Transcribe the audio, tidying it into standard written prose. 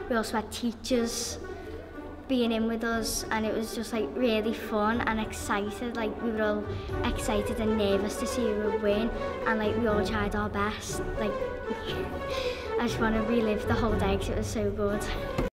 we also had teachers being in with us, and it was just like really fun and excited. Like we were all excited and nervous to see who would win, and like we all tried our best. Like I just want to relive the whole day because it was so good.